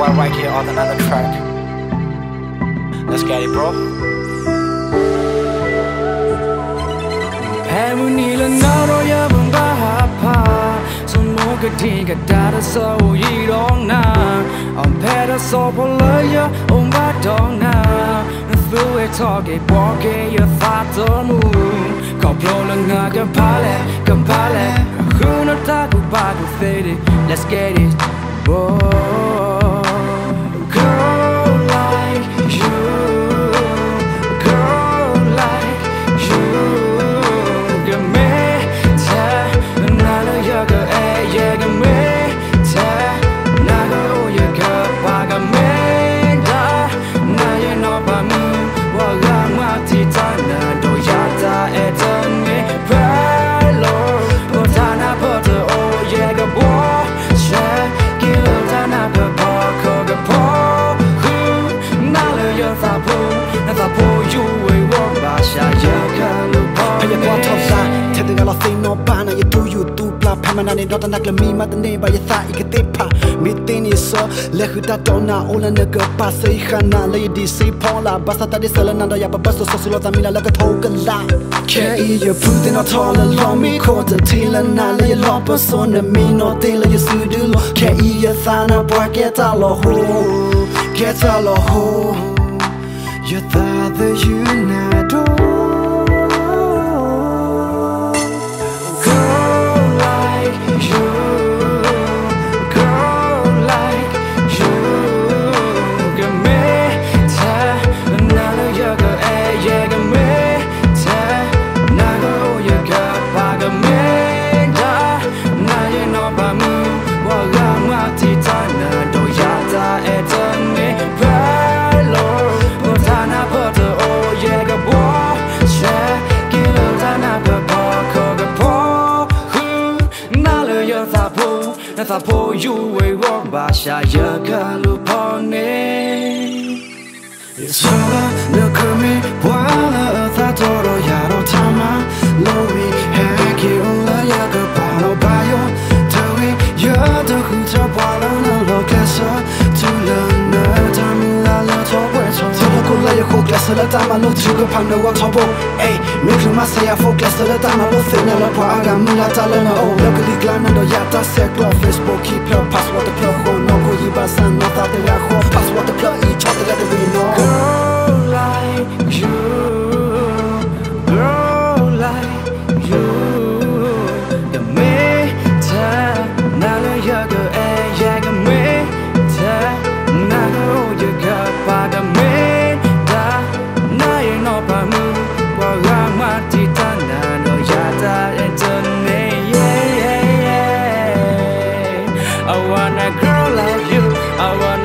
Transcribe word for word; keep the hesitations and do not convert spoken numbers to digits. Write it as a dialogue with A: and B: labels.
A: Ella right here on another track. Let's get it, bro.
B: Heavenly naro ya bamba hapa, sumo kati kadara so yirong na, on pera so polaya on batong na, through it talk it walk it your thoughts on moon, koplo langa kapale kapale, who no taku bagu fade. Let's get it, whoa. Manani dota naglami matane ba yatha ikatepa mitini so lehuta dona ola naga pasai khana lady say pola basata de salana ya babaso sosolo tamila la katokala ke you put in a tall along me caught the tail and na le lopa so na me no tail you sudulo ke you thana boy get a lo ho get a lo ho you thought that you know Natha po you we walk by sha ya kalupone it's all the coming while tha toro ya ro tama lowi hack you la ya ka palo bayo tawi ya the hu ta palo no lo kasa to learn the time la la to we to to ko la ya ko klasa la tama lo tu ko pang no wa tobo hey me kru ma sa ya focus la tama lo thina la pa aga mu la ta la no locally glana do ya ta se klo Facebook keep your password the plug ho no ko yi ba san no ta de ya ho password the plug each other let we know girl like you girl like you the me ta na lo ya go eh ya go me ta na go you ga pa ga me da na ye no pa mu wa ga ma ti ta na no ya ta e ton me yeah yeah yeah I want a girl like you I want